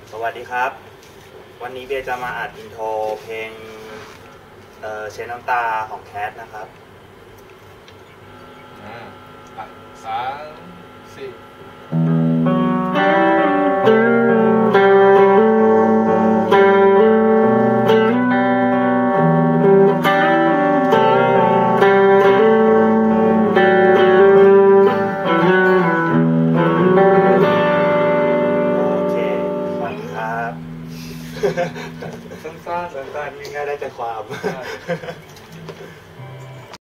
สวัสดีครับวันนี้เบียร์จะมาอัดอินโทรเพลงเช็ดน้ำตาของแคทนะครับ 3 4 สั้นๆง่ายๆได้ใจความ